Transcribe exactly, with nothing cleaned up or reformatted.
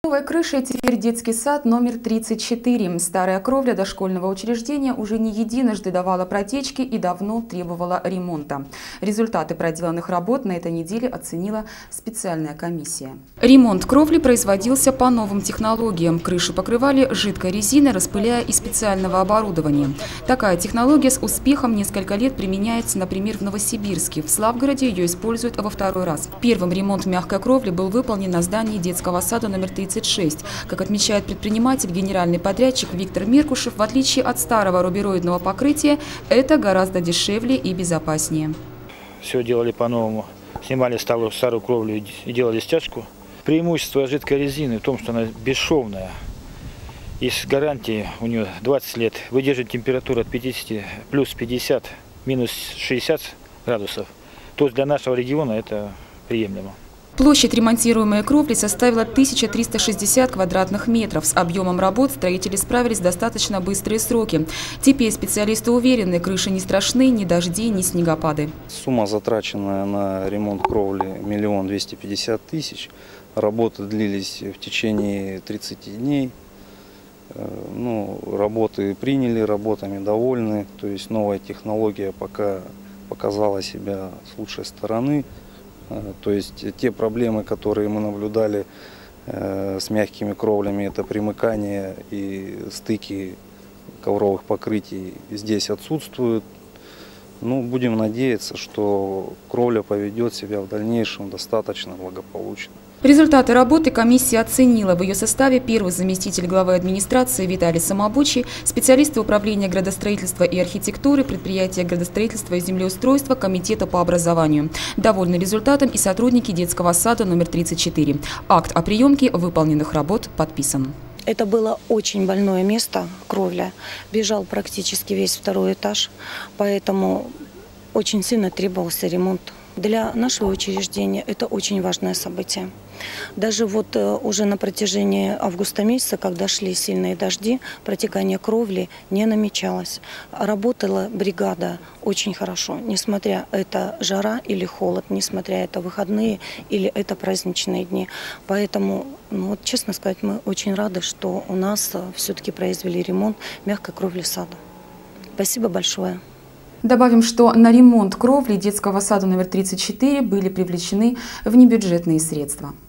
Новой крышей теперь детский сад номер тридцать четыре. Старая кровля дошкольного учреждения уже не единожды давала протечки и давно требовала ремонта. Результаты проделанных работ на этой неделе оценила специальная комиссия. Ремонт кровли производился по новым технологиям. Крыши покрывали жидкой резиной, распыляя из специального оборудования. Такая технология с успехом несколько лет применяется, например, в Новосибирске. В Славгороде ее используют во второй раз. Первым ремонт мягкой кровли был выполнен на здании детского сада номер тридцать шесть. Как отмечает предприниматель, генеральный подрядчик Виктор Меркушев, в отличие от старого рубероидного покрытия, это гораздо дешевле и безопаснее. Все делали по-новому. Снимали старую, старую кровлю и делали стяжку. Преимущество жидкой резины в том, что она бесшовная. И с гарантией у нее двадцать лет. Выдерживает температуру от пятидесяти, плюс пятьдесят, минус шестьдесят градусов. То есть для нашего региона это приемлемо. Площадь ремонтируемой кровли составила тысячу триста шестьдесят квадратных метров. С объемом работ строители справились в достаточно быстрые сроки. Теперь специалисты уверены, крыши не страшны ни дожди, ни снегопады. Сумма, затраченная на ремонт кровли, миллион двести пятьдесят тысяч. Работы длились в течение тридцати дней. Ну, работы приняли, работами довольны. То есть новая технология пока показала себя с лучшей стороны. То есть те проблемы, которые мы наблюдали э, с мягкими кровлями, это примыкание и стыки ковровых покрытий, здесь отсутствуют. Ну, будем надеяться, что кровля поведет себя в дальнейшем достаточно благополучно. Результаты работы комиссия оценила. В ее составе первый заместитель главы администрации Виталий Самобучий, специалисты управления градостроительства и архитектуры, предприятия градостроительства и землеустройства, комитета по образованию. Довольны результатом и сотрудники детского сада номер тридцать четыре. Акт о приемке выполненных работ подписан. Это было очень больное место, кровля. Бежал практически весь второй этаж, поэтому очень сильно требовался ремонт. Для нашего учреждения это очень важное событие. Даже вот уже на протяжении августа месяца, когда шли сильные дожди, протекание кровли не намечалось. Работала бригада очень хорошо, несмотря это жара или холод, несмотря это выходные или это праздничные дни. Поэтому, ну, вот, честно сказать, мы очень рады, что у нас все-таки произвели ремонт мягкой кровли сада. Спасибо большое. Добавим, что на ремонт кровли детского сада номер тридцать четыре были привлечены внебюджетные средства.